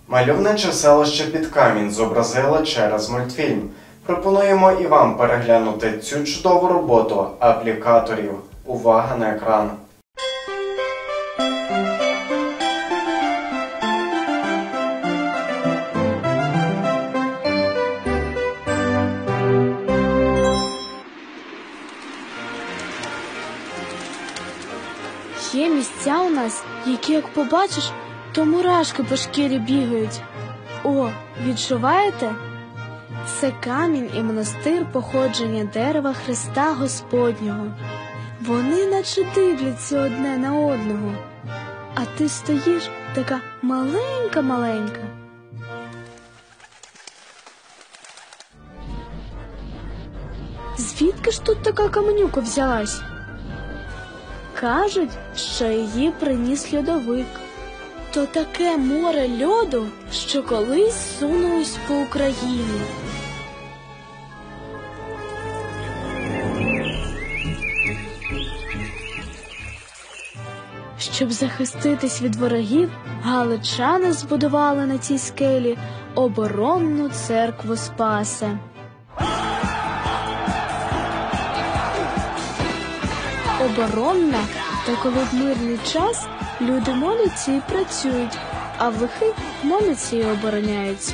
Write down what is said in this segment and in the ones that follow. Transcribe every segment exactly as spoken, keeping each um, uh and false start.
Мальовниче селище Підкамінь зобразили через мультфільм. Пропонуємо і вам переглянути цю чудову роботу аплікаторів. Увага на екран! Є місця у нас, які, як побачиш, то мурашки по шкірі бігають. О, відчуваєте? Це камінь і монастир походження дерева Христа Господнього. Вони наче дивляться одне на одного. А ти стоїш така маленька-маленька. Звідки ж тут така каменюка взялась? Кажуть, що її приніс льодовик. То таке море льоду, що колись сунулось по Україні. Щоб захиститись від ворогів, галичани збудували на цій скелі оборонну церкву Спаса. Оборонна, та коли в мирний час люди моляться і працюють, а в лихий моляться і обороняються.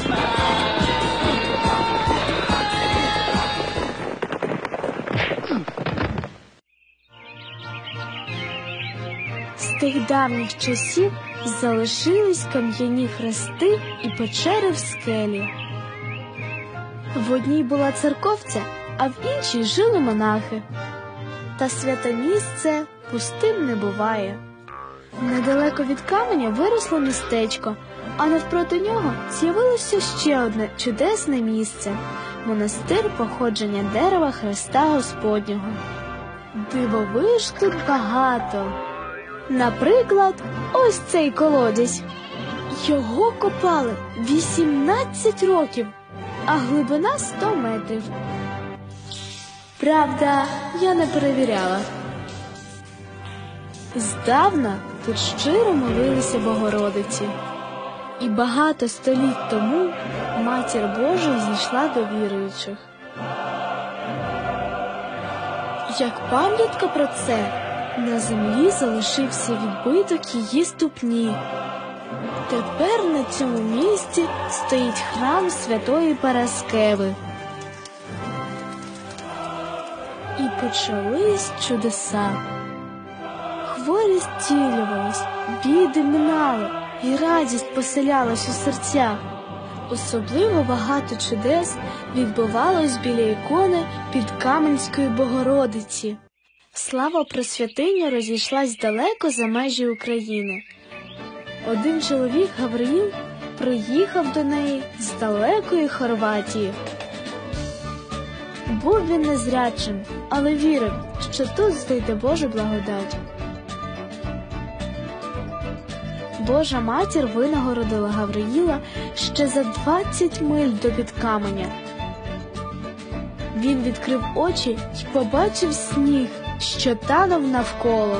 З тих давніх часів залишились кам'яні хрести і печери в скелі. В одній була церковця, а в іншій жили монахи. Та святе місце пустим не буває. Недалеко від каменя виросло містечко, а навпроти нього з'явилося ще одне чудесне місце – монастир походження дерева Христа Господнього. Дивовиж тут багато. Наприклад, ось цей колодязь. Його копали вісімнадцять років, а глибина сто метрів. Правда, я не перевіряла. Здавна тут щиро молилися Богородиці. І багато століть тому Матір Божа зійшла до віруючих. Як пам'ятка про це, на землі залишився відбиток її ступні. Тепер на цьому місці стоїть храм Святої Параскеви. І почались чудеса. Хворі зцілювались, біди минали, і радість поселялась у серцях. Особливо багато чудес відбувалось біля ікони Підкам'янської Богородиці. Слава про святиню розійшлась далеко за межі України. Один чоловік, Гавриїл, приїхав до неї з далекої Хорватії. Був він незрячим, але вірив, що тут знайде Божу благодать. Божа Матір винагородила Гавриїла ще за двадцять миль до Підкаменя. Він відкрив очі й побачив сніг, що танув навколо.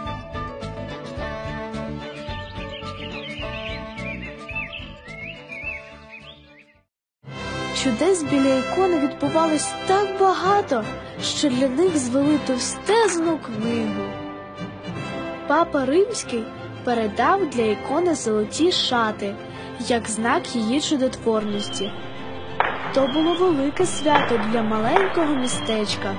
Чудес біля ікони відбувалось так багато, що для них звели товстезну книгу. Папа Римський передав для ікони золоті шати, як знак її чудотворності. То було велике свято для маленького містечка.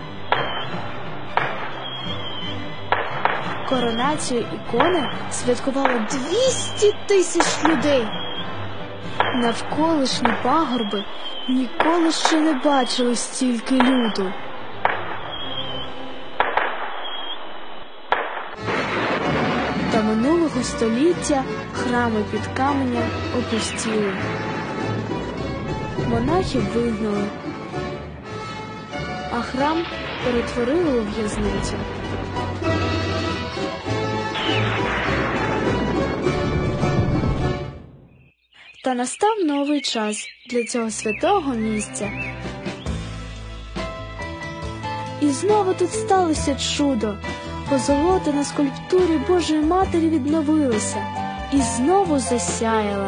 Коронацію ікони святкувало двісті тисяч людей. Навколишні пагорби ніколи ще не бачили стільки люду. Та минулого століття храми Підкаменя опустіли. Монахів вигнали, а храм перетворили у в'язницю. Та настав новий час для цього святого місця. І знову тут сталося чудо. Позолота на скульптурі Божої Матері відновилася, і знову засяяла.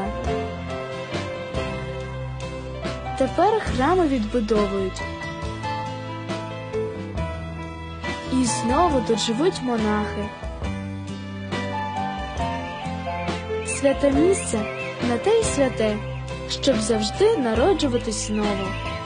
Тепер храми відбудовують. І знову тут живуть монахи. Святе місце на те й святе, щоб завжди народжуватись знову.